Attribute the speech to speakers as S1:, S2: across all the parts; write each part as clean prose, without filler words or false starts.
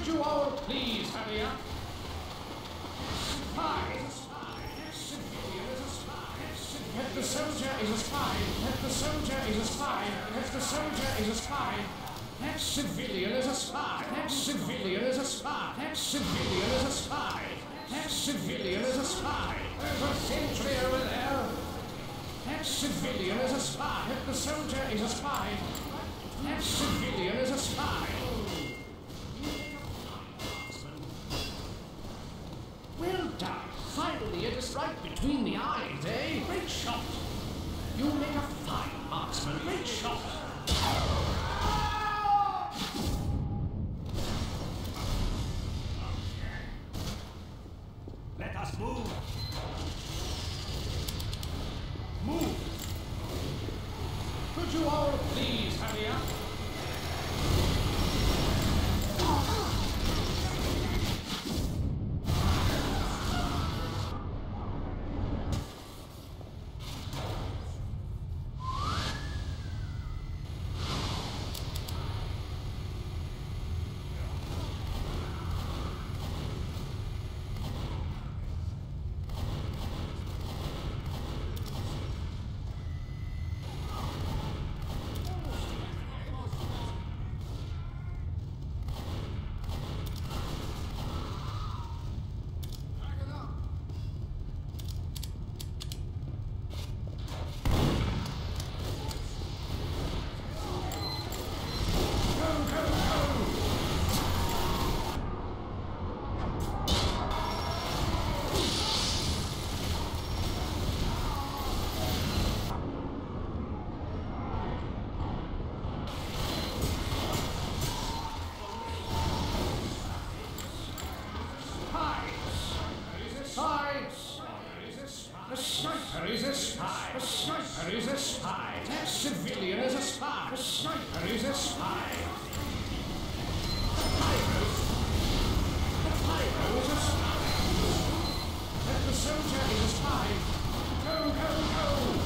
S1: Could you all please hurry up? Spy! Civilian is a spy! If the soldier is a spy! If the soldier is a spy! If the soldier is a spy! That civilian is a spy! That civilian is a spy! That civilian is a spy! That civilian is a spy! There's a sentry over there! That civilian is a spy! If the soldier is a spy! That civilian is a spy! Well done! Finally it is right between the eyes, eh? Great shot! You make a fine marksman! Great shot!
S2: Let us move!
S1: Move! Could you all please hurry up? A sniper is a spy. A sniper is a spy. That civilian is a spy. A sniper is a spy. The pyro is a spy. That the soldier is a spy. Go, go, go!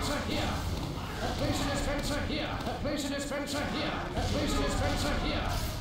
S1: Place a dispenser here.